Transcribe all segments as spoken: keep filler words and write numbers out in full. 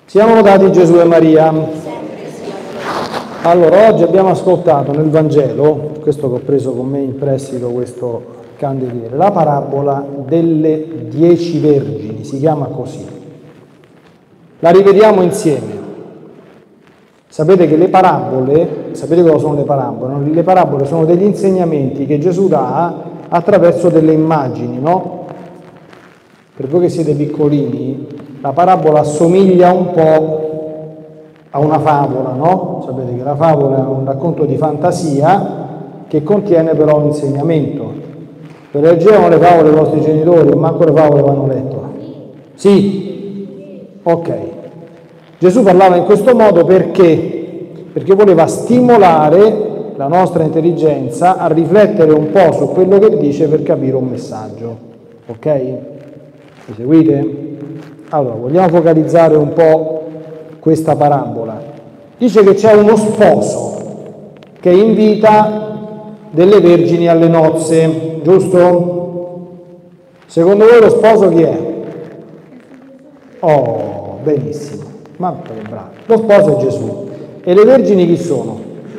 Siamo lodati Gesù e Maria. Allora, oggi abbiamo ascoltato nel Vangelo, questo che ho preso con me in prestito, questo candeliere, la parabola delle dieci vergini, si chiama così. La rivediamo insieme. Sapete che le parabole, sapete cosa sono le parabole? Le parabole sono degli insegnamenti che Gesù dà attraverso delle immagini, no? Per voi che siete piccolini, la parabola assomiglia un po' a una favola, no? Sapete che la favola è un racconto di fantasia che contiene però un insegnamento. Ve leggevano le favole i vostri genitori, manco le favole vanno lette. Sì? Ok. Gesù parlava in questo modo perché? Perché voleva stimolare la nostra intelligenza a riflettere un po' su quello che dice per capire un messaggio. Ok? Mi seguite? Allora, vogliamo focalizzare un po' questa parabola. Dice che c'è uno sposo che invita delle vergini alle nozze, giusto? Secondo voi lo sposo chi è? Oh, benissimo. Ma che bravo. Lo sposo è Gesù. E le vergini chi sono?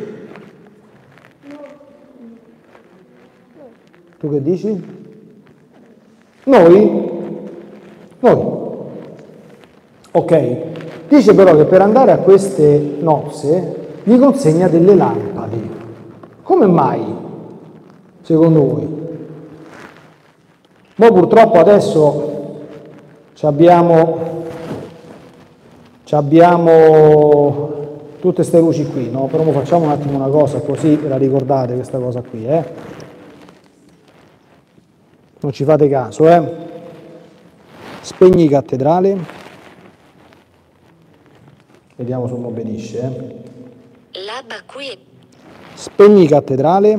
Tu che dici? Noi? Noi. Ok. Dice però che per andare a queste nozze gli consegna delle lampade. Come mai, secondo voi? Noi purtroppo adesso abbiamo, abbiamo tutte queste luci qui, no? Però facciamo un attimo una cosa, così la ricordate questa cosa qui, eh? Non ci fate caso, eh? Spegni cattedrale. Vediamo se uno obbedisce, eh? L'abba qui è... Spegni cattedrale.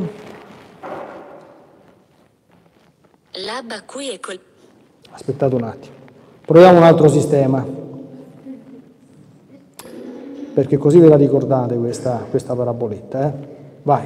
L'abba qui è col... Aspettate un attimo. Proviamo un altro sistema. Perché così ve la ricordate questa, questa paraboletta, eh? Vai.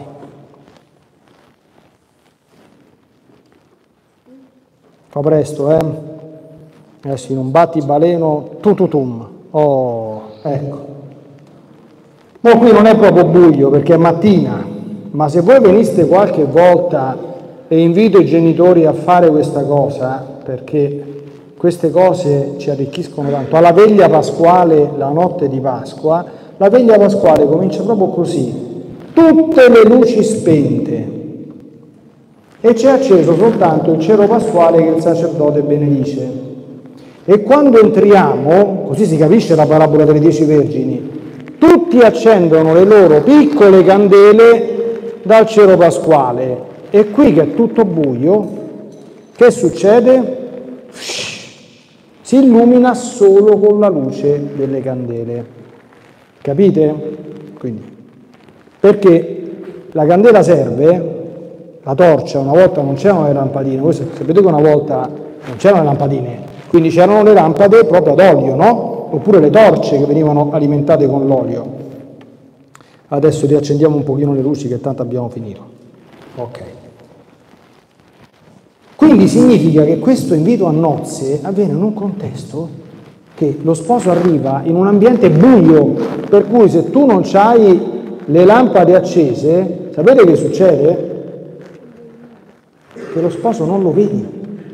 Fa presto, eh? Adesso in un battibaleno, tututum. Oh, ecco. Ma qui non è proprio buio perché è mattina, ma se voi veniste qualche volta, e invito i genitori a fare questa cosa, perché queste cose ci arricchiscono tanto. Alla veglia pasquale, la notte di Pasqua, la veglia pasquale comincia proprio così, tutte le luci spente, e c'è acceso soltanto il cero pasquale che il sacerdote benedice. E quando entriamo, così si capisce la parabola delle dieci vergini, tutti accendono le loro piccole candele dal cero pasquale. E qui che è tutto buio, che succede? Si illumina solo con la luce delle candele. Capite? Quindi, perché la candela serve, la torcia, una volta non c'erano le lampadine, voi sapete che una volta non c'erano le lampadine, quindi c'erano le lampade proprio ad olio, no? Oppure le torce che venivano alimentate con l'olio. Adesso riaccendiamo un pochino le luci che tanto abbiamo finito. Ok. Quindi significa che questo invito a nozze avviene in un contesto che lo sposo arriva in un ambiente buio, per cui se tu non hai le lampade accese, sapete che succede? Che lo sposo non lo vedi.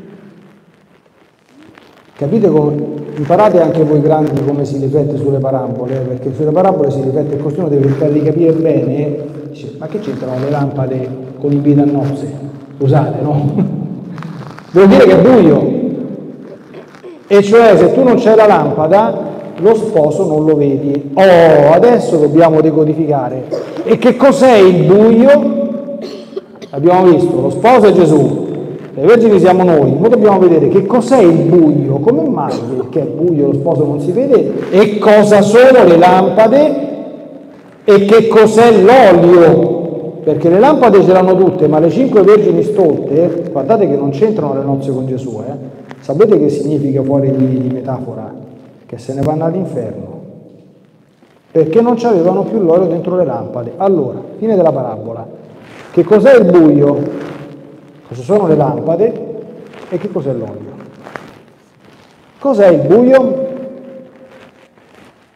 Capite come? Imparate anche voi grandi come si riflette sulle parabole, perché sulle parabole si riflette e qualcuno deve cercare di capire bene, dice, ma che c'entrano le lampade con l'invito a nozze? Scusate, no? Vuol dire che è buio, e cioè se tu non c'hai la lampada, lo sposo non lo vedi. Oh, adesso dobbiamo decodificare. E che cos'è il buio? Abbiamo visto, lo sposo è Gesù. Le vergini siamo noi, ora dobbiamo vedere che cos'è il buio, come mai che è buio, lo sposo non si vede, e cosa sono le lampade, e che cos'è l'olio, perché le lampade ce l'hanno tutte, ma le cinque vergini stolte, guardate che non c'entrano le nozze con Gesù, eh? Sapete che significa fuori di metafora? Che se ne vanno all'inferno, perché non c'avevano più l'olio dentro le lampade. Allora, fine della parabola, che cos'è il buio? Cosa sono le lampade e che cos'è l'olio? Cos'è il buio?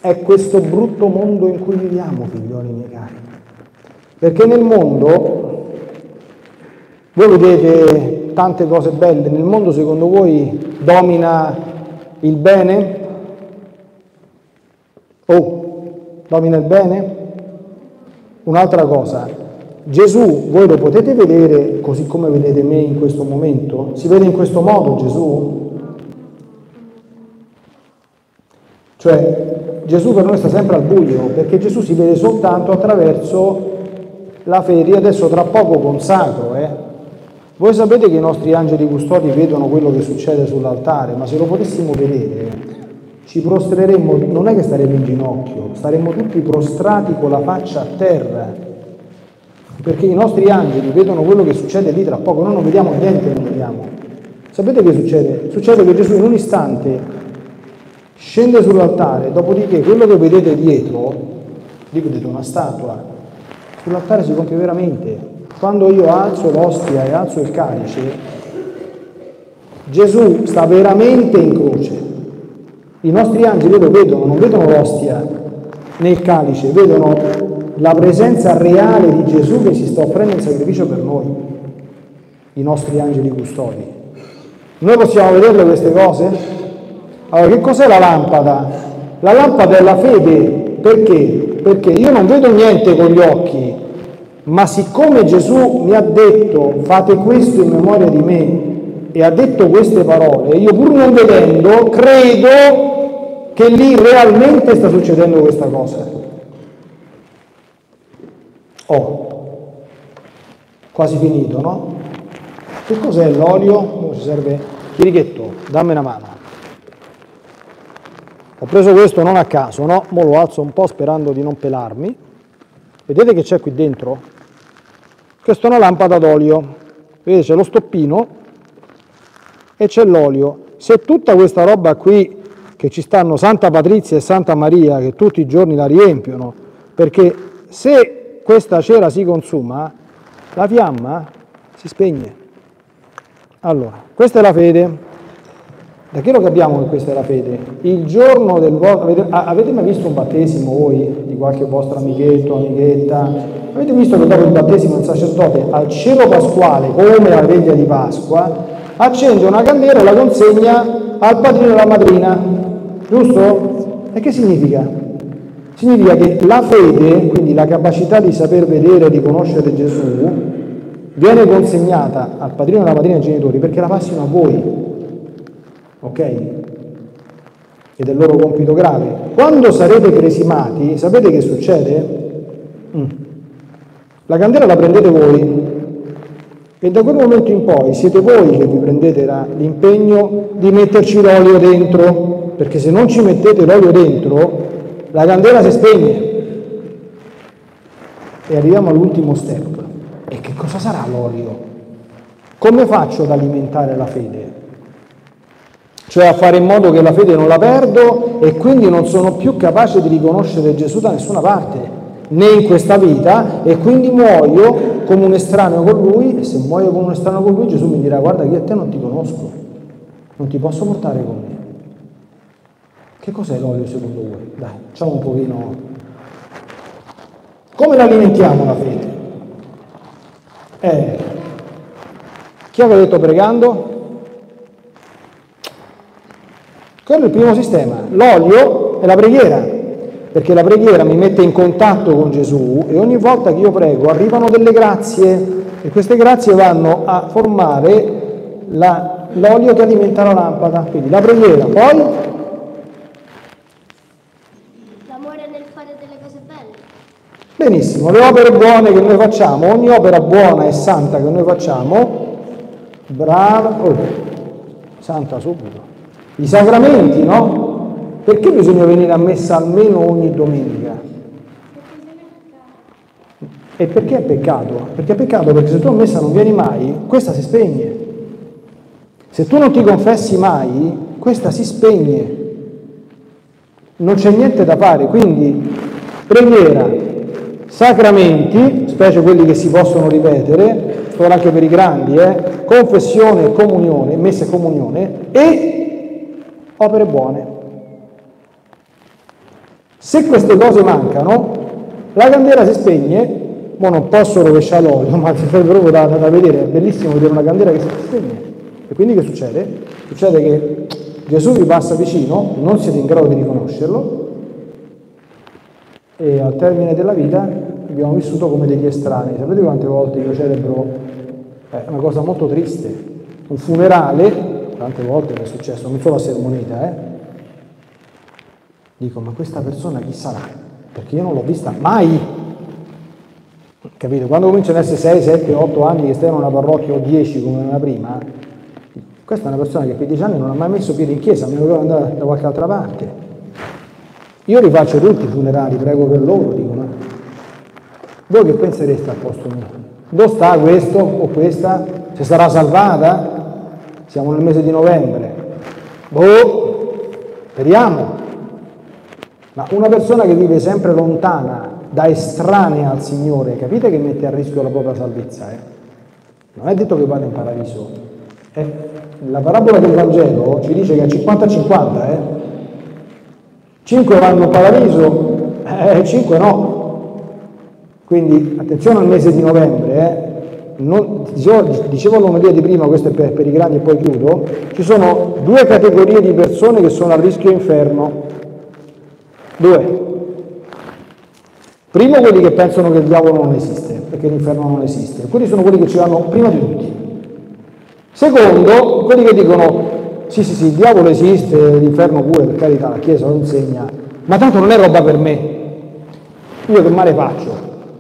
è questo brutto mondo in cui viviamo, figlioli miei cari. Perché nel mondo, voi vedete tante cose belle, nel mondo secondo voi domina il bene? Oh, domina il bene? Un'altra cosa, Gesù, voi lo potete vedere così come vedete me in questo momento? Si vede in questo modo Gesù? Cioè, Gesù per noi sta sempre al buio, perché Gesù si vede soltanto attraverso la fede. Io adesso tra poco consacro, eh. Voi sapete che i nostri angeli custodi vedono quello che succede sull'altare, ma se lo potessimo vedere ci prostreremmo, non è che staremo in ginocchio, staremmo tutti prostrati con la faccia a terra, perché i nostri angeli vedono quello che succede lì tra poco, noi non vediamo niente, non vediamo. Sapete che succede? Succede che Gesù in un istante scende sull'altare, dopodiché quello che vedete dietro, lì vedete una statua, sull'altare si compie veramente. Quando io alzo l'ostia e alzo il calice, Gesù sta veramente in croce. I nostri angeli lo vedono, non vedono l'ostia nel calice, vedono la presenza reale di Gesù che si sta offrendo in sacrificio per noi, i nostri angeli custodi. Noi possiamo vederle queste cose? Allora, che cos'è la lampada? La lampada è la fede, perché? Perché io non vedo niente con gli occhi, ma siccome Gesù mi ha detto fate questo in memoria di me e ha detto queste parole, io pur non vedendo credo che lì realmente sta succedendo questa cosa. Oh, quasi finito, no? Che cos'è l'olio? Mo ci serve. Chirichetto, dammi una mano. Ho preso questo non a caso, no? Mo lo alzo un po' sperando di non pelarmi. Vedete che c'è qui dentro? Questa è una lampada d'olio. Vedete, c'è lo stoppino e c'è l'olio. Se tutta questa roba qui, che ci stanno Santa Patrizia e Santa Maria, che tutti i giorni la riempiono, perché se questa cera si consuma, la fiamma si spegne. Allora, questa è la fede. Da che lo capiamo che questa è la fede? Il giorno del vostro... Avete, avete mai visto un battesimo voi, di qualche vostro amichetto, amichetta? Avete visto che dopo il battesimo il sacerdote al cielo pasquale, come la veglia di Pasqua, accende una candela e la consegna al padrino e alla madrina, giusto? E che significa? Significa che la fede, quindi la capacità di saper vedere e riconoscere Gesù, viene consegnata al padrino e alla madrina e ai genitori perché la passino a voi. Ok? Ed è il loro compito grave. Quando sarete cresimati, sapete che succede? Mm. La candela la prendete voi e da quel momento in poi siete voi che vi prendete la, l'impegno di metterci l'olio dentro, perché se non ci mettete l'olio dentro, la candela si spegne. E arriviamo all'ultimo step. E che cosa sarà l'olio? Come faccio ad alimentare la fede? Cioè a fare in modo che la fede non la perdo e quindi non sono più capace di riconoscere Gesù da nessuna parte, né in questa vita, e quindi muoio come un estraneo con Lui, e se muoio come un estraneo con Lui Gesù mi dirà guarda che io a te non ti conosco, non ti posso portare con me. Che cos'è l'olio secondo voi? Dai, facciamo un pochino. Come la alimentiamo la fede? Eh, chi aveva detto pregando? Quello è il primo sistema. L'olio è la preghiera, perché la preghiera mi mette in contatto con Gesù e ogni volta che io prego arrivano delle grazie e queste grazie vanno a formare la, l'olio che alimenta la lampada. Quindi la preghiera, poi l'amore nel fare delle cose belle. Benissimo, le opere buone che noi facciamo, ogni opera buona e santa che noi facciamo, brava, oh, santa subito. I sacramenti, no? Perché bisogna venire a messa almeno ogni domenica? E perché è peccato? Perché è peccato perché se tu a messa non vieni mai, questa si spegne. Se tu non ti confessi mai, questa si spegne. Non c'è niente da fare, quindi preghiera, sacramenti, specie quelli che si possono ripetere, sto anche per i grandi, eh, confessione e comunione, messa e comunione, e opere buone. Se queste cose mancano, la candela si spegne, ma non posso rovesciare l'olio, ma serve proprio da, da vedere, è bellissimo vedere una candela che si spegne. E quindi che succede? Succede che Gesù vi passa vicino, non siete in grado di riconoscerlo, e al termine della vita abbiamo vissuto come degli estranei. Sapete quante volte io celebro? È una cosa molto triste. Un funerale, tante volte mi è successo, non solo a Sermoneta, eh? Dico, ma questa persona chi sarà? Perché io non l'ho vista mai. Capite? Quando cominciano ad essere sei, sette, otto anni che stai in una parrocchia o dieci come una prima, questa è una persona che per dieci anni non ha mai messo piede in chiesa, a meno che andare da qualche altra parte. Io rifaccio tutti i funerali, prego per loro, dicono. Voi che pensereste al posto mio? Dove sta questo o questa? Se sarà salvata? Siamo nel mese di novembre. Boh, speriamo. Ma una persona che vive sempre lontana, da estranea al Signore, capite che mette a rischio la propria salvezza? Eh? Non è detto che vada in paradiso. Eh? La parabola del Vangelo ci dice che è cinquanta cinquanta, eh? cinque vanno in paradiso, eh, cinque no. Quindi attenzione al mese di novembre, eh? Non, dicevo, dicevo all'omelia di prima, questo è per, per i grandi e poi chiudo, ci sono due categorie di persone che sono a rischio inferno. Due. Primo quelli che pensano che il diavolo non esiste, perché l'inferno non esiste. Quelli sono quelli che ci vanno prima di tutti. Secondo, quelli che dicono sì, sì, sì, il diavolo esiste, l'inferno pure, per carità, la Chiesa lo insegna, ma tanto non è roba per me. Io che male faccio?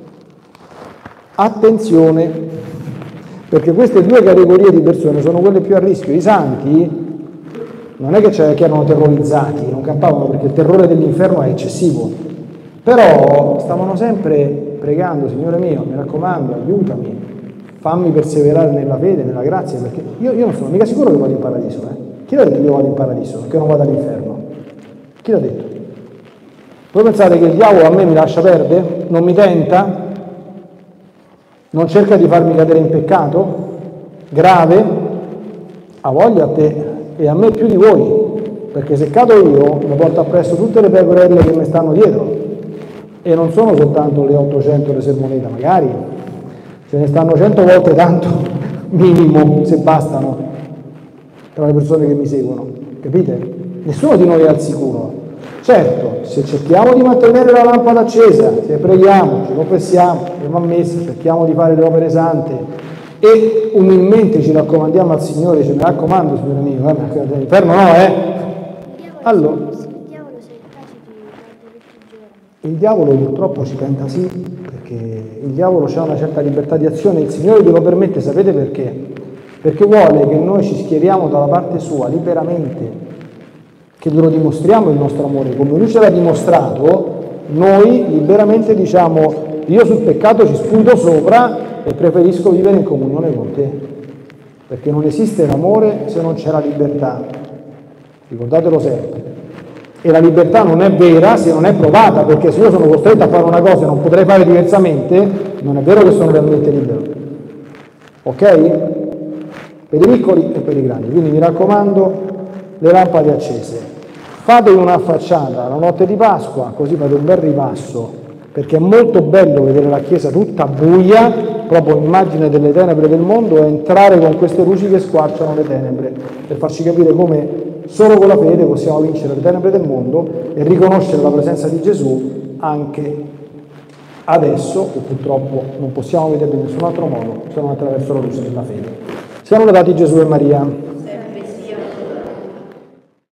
Attenzione, perché queste due categorie di persone sono quelle più a rischio. I santi non è che, che erano terrorizzati, non campavano perché il terrore dell'inferno è eccessivo, però stavano sempre pregando, Signore mio, mi raccomando, aiutami, fammi perseverare nella fede, nella grazia, perché io, io non sono mica sicuro che vado in paradiso, eh? Chi l'ha detto che io vado in paradiso, che non vado all'inferno? Chi l'ha detto? Voi pensate che il diavolo a me mi lascia perdere? Non mi tenta? Non cerca di farmi cadere in peccato? Grave? Ha voglia a te e a me più di voi, perché se cado io mi porto appresso tutte le pecorelle che mi stanno dietro e non sono soltanto le ottocento le Sermoneta, magari ce ne stanno cento volte tanto minimo, se bastano, tra le persone che mi seguono, capite? Nessuno di noi è al sicuro. Certo, se cerchiamo di mantenere la lampada accesa, se preghiamo, ci confessiamo, andiamo a messa, cerchiamo di fare le opere sante e umilmente ci raccomandiamo al Signore, ci mi raccomando, Signore mio, eh, l'inferno no, eh? Allora, Il diavolo sei capace di perdere tutti i giorni. il diavolo purtroppo ci tenta sì, perché il diavolo ha una certa libertà di azione, il Signore glielo permette, sapete perché? Perché vuole che noi ci schieriamo dalla parte sua liberamente, che glielo dimostriamo il nostro amore, come lui ce l'ha dimostrato, noi liberamente diciamo io sul peccato ci spunto sopra e preferisco vivere in comunione con te, perché non esiste l'amore se non c'è la libertà, ricordatelo sempre, e la libertà non è vera se non è provata, perché se io sono costretto a fare una cosa e non potrei fare diversamente, non è vero che sono realmente libero, ok? Per i piccoli e per i grandi, quindi mi raccomando, le lampade accese. Fatevi una facciata la notte di Pasqua, così fate un bel ripasso, perché è molto bello vedere la Chiesa tutta buia, proprio immagine delle tenebre del mondo, e entrare con queste luci che squarciano le tenebre, per farci capire come solo con la fede possiamo vincere le tenebre del mondo e riconoscere la presenza di Gesù anche adesso, che purtroppo non possiamo vedere in nessun altro modo se non attraverso la luce della fede. Siamo lodati Gesù e Maria.